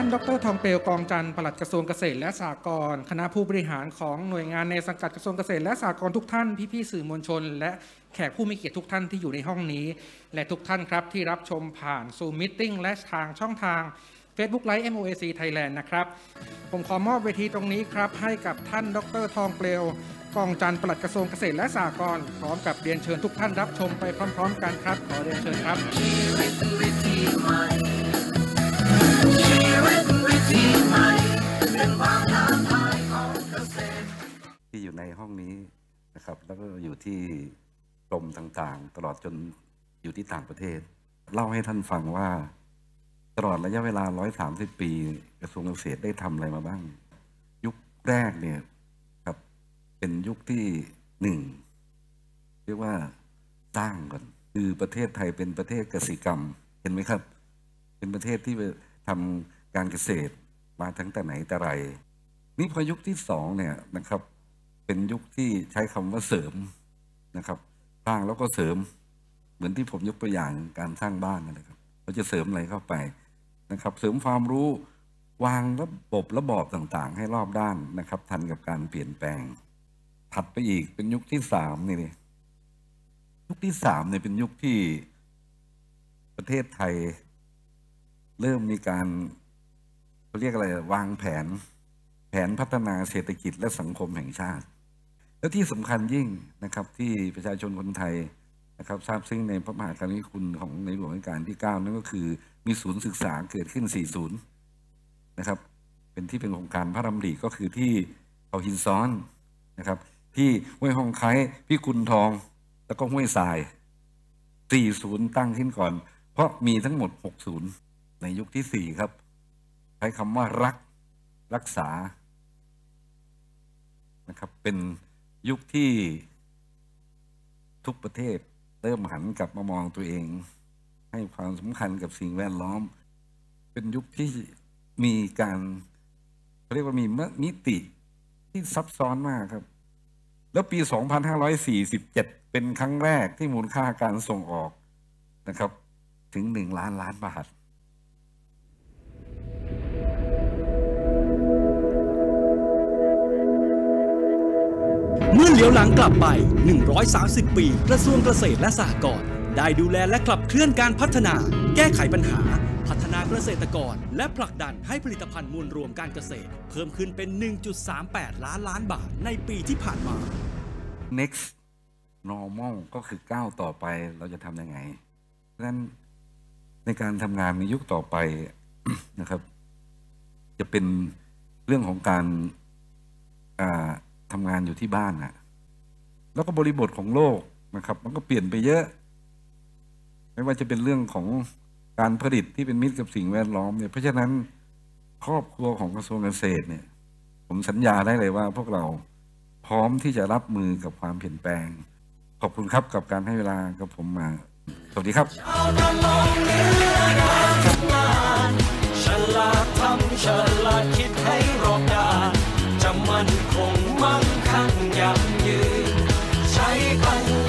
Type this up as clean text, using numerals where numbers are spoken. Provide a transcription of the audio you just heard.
ดร.ทองเปลวกองจันทร์ปลัดกระทรวงเกษตรและสหกรณ์คณะผู้บริหารของหน่วยงานในสังกัดกระทรวงเกษตรและสหกรณ์ทุกท่านพี่ๆสื่อมวลชนและแขกผู้มีเกียรติทุกท่านที่อยู่ในห้องนี้และทุกท่านครับที่รับชมผ่าน Zoom Meeting และทางช่องทาง Facebook Live MOAC Thailand นะครับผมขอมอบเวทีตรงนี้ครับให้กับท่านดร.ทองเปลวกองจันทร์ปลัดกระทรวงเกษตรและสหกรณ์พร้อมกับเรียนเชิญทุกท่านรับชมไปพร้อมๆกันครับขอเรียนเชิญครับที่อยู่ในห้องนี้นะครับแล้วก็อยู่ที่กรมต่างๆตลอดจนอยู่ที่ต่างประเทศเล่าให้ท่านฟังว่าตลอดระยะเวลา130 ปีกระทรวงเกษตรได้ทำอะไรมาบ้างยุคแรกเนี่ยครับเป็นยุคที่1เรียกว่าสร้างก่อนคือประเทศไทยเป็นประเทศเกษตรกรรมเห็นไหมครับเป็นประเทศที่ทำการเกษตรมาตั้งแต่ไหนแต่ไรนี่พอยุคที่2เนี่ยนะครับเป็นยุคที่ใช้คำว่าเสริมนะครับสร้างแล้วก็เสริมเหมือนที่ผมยกตัวอย่างการสร้างบ้านนะครับเราจะเสริมอะไรเข้าไปนะครับเสริมความรู้วางระบอบต่างๆให้รอบด้านนะครับทันกับการเปลี่ยนแปลงถัดไปอีกเป็นยุคที่3นี่ยุคที่3เนี่ยเป็นยุคที่ประเทศไทยเริ่มมีการเขาเรียกอะไรวางแผนพัฒนาเศรษฐกิจและสังคมแห่งชาติและที่สำคัญยิ่งนะครับที่ประชาชนคนไทยนะครับทราบซึ้งในพระมหากรุณาธิคุณของในหลวงรัชกาลที่9นั่นก็คือมีศูนย์ศึกษาเกิดขึ้น4 ศูนย์นะครับเป็นที่เป็นโครงการพระดำริก็คือที่เขาหินซ้อนนะครับที่ห้วยฮองไคพิกุลทองแล้วก็ห้วยทราย4 ศูนย์ตั้งขึ้นก่อนเพราะมีทั้งหมด6 ศูนย์ในยุคที่4ครับใช้คำว่ารักษานะครับเป็นยุคที่ทุกประเทศเริ่มหันกลับมามองตัวเองให้ความสำคัญกับสิ่งแวดล้อมเป็นยุคที่มีการเรียกว่ามีมิติที่ซับซ้อนมากครับแล้วปี 2547 เป็นครั้งแรกที่มูลค่าการส่งออกนะครับถึง1 ล้านล้านบาทเมื่อเหลียวหลังกลับไป130 ปีกระทรวงเกษตรและสหกรณ์ได้ดูแลและขับเคลื่อนการพัฒนาแก้ไขปัญหาพัฒนาเกษตรกรและผลักดันให้ผลิตภัณฑ์มวลรวมการเกษตรเพิ่มขึ้นเป็น 1.38 ล้านล้านบาทในปีที่ผ่านมา next normal ก็คือก้าวต่อไปเราจะทำยังไงดังนั้นในการทำงานในยุคต่อไป นะครับจะเป็นเรื่องของการทำงานอยู่ที่บ้านนะแล้วก็บริบทของโลกนะครับมันก็เปลี่ยนไปเยอะไม่ว่าจะเป็นเรื่องของการผลิตที่เป็นมิตรกับสิ่งแวดล้อมเนี่ยเพราะฉะนั้นครอบครัวของกระทรวงเกษตรเนี่ยผมสัญญาได้เลยว่าพวกเราพร้อมที่จะรับมือกับความเปลี่ยนแปลงขอบคุณครับกับการให้เวลากับผมมาสวัสดีครับฉลาดทำฉลาดคิดให้รอบด้านจะมั่นคงมั่งคั่งยั่งยืนใช้ปัญญา